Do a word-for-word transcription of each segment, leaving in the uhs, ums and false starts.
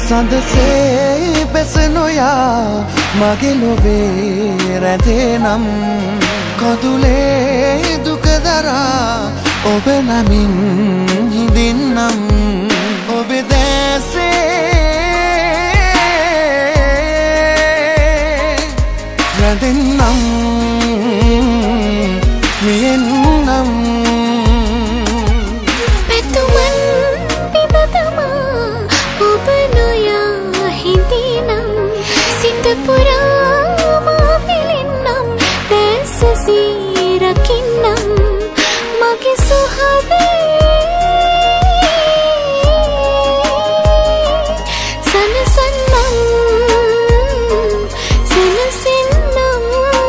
සඳසේ Besa Noya මගේ ලොවේ රැඳෙනම් කඳුලේ දුක දරා ඔබ නමින් හිඳින්නම් ඔබ දැසේ රැඳෙන්නම් මියෙන්නම් පැතුමන් පිබතමා ඔබ නොයා හිඳිනම් සිත පුරා මා පිළින්නම් දැසසී රකින්නම් මගේ සුහදේ සනසන්නම් සනසින්නම්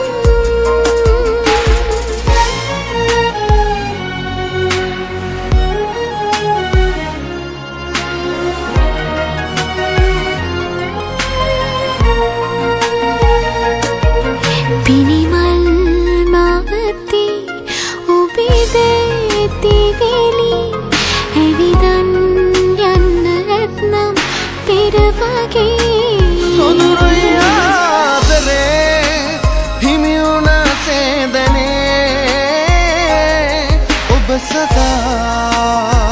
පිනිමල් මාවති ඔබේ දේතිවිලි ඇවිදන් යන්න ඇත්නම් පෙර වගේ සොඳුරුයි ආදරේ හිමි වුණ සේදනේ ඔබ සදා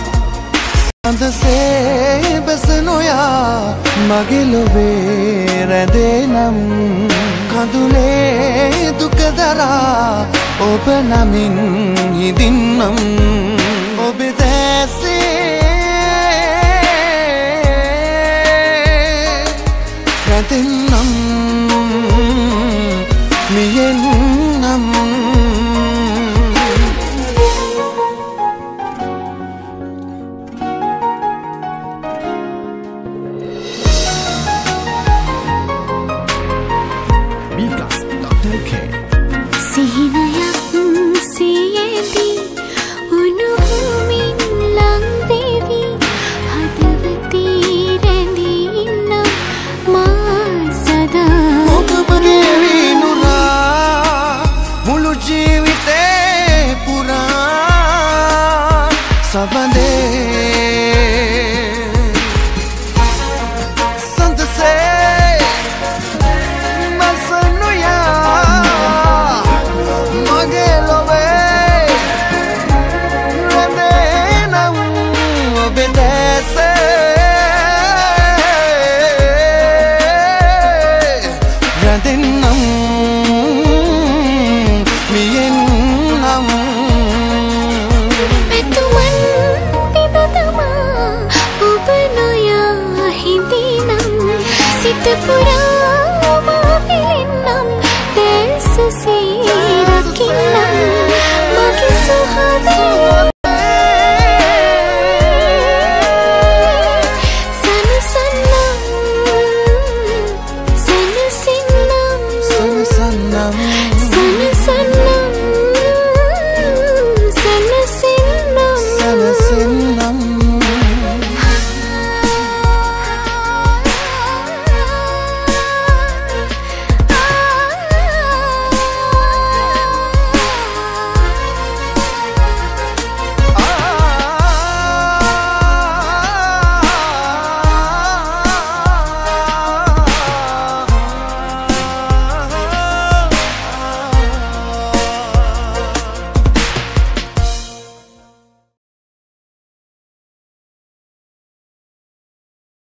සඳසේ Besa Noya මගේ ලොවේ රැඳෙනම් කඳුලේ දුක දරා ඔබ නමින් හිඳින්නම් ඔබ දැසේ රැඳෙන්නම් මියෙන්නම් Music.lk සිහිනයක් සියේදී උණුහුමින් ලං වෙවි හදවතේ රැඳී ඉන්නම් මා සදා ඔබගේ විනුරා මුළු ජීවිතේ පුරා සබඳේ සඳසේ Besa Noya මගේ ලොවේ රැඳෙනම් ඔබ දැසේ රැඳෙන්නම් මියෙන්නම් පැතුමන් පිබතමා ඔබ නොයා හිඳිනම් සිත පුරා